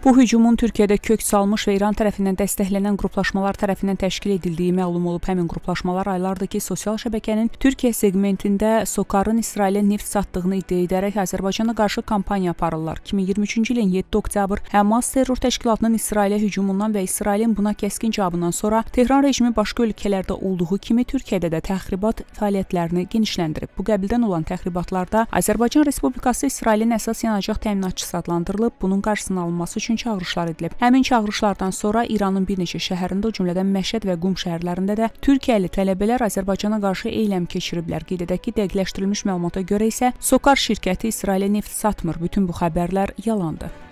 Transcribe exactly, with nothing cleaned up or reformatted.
Bu hücumun Türkiyədə kök salmış və İran tərəfindən dəstəklənən qruplaşmalar tərəfindən təşkil edildiyi məlum olub. Həmin qruplaşmalar aylardır ki, sosial şəbəkənin Türkiyə seqmentində SOCAR-ın İsrailə neft satdığını iddia edərək Azərbaycana qarşı kampaniya aparırlar. iki min iyirmi üçüncü ilin yeddi oktyabr Həmas terror təşkilatının İsrailə hücumundan və İsrailin buna kəskin cavabından sonra Tehran rejimi başqa ölkələrdə olduğu kimi Türkiyədə də təxribat fəaliyyətlərini genişləndirib. Bu qəbildən olan təxribatlarda Azərbaycan Respublikası İsrailin əsas yanacaq təminatçısı adlandırılıb. Bunun qarşısının alınması üçün çağırışlar edilib. Həmin çağırışlardan sonra İranın bir neçə şəhərində, o cümlədən Məşəd və Qum şəhərlərində də Türkiyəli tələbələr Azərbaycana qarşı eyləm keçiriblər. Qeyd edək ki, dəqiqləşdirilmiş məlumata görə isə SOCAR şirkəti İsrailə neft satmır. Bütün bu xəbərlər yalandır.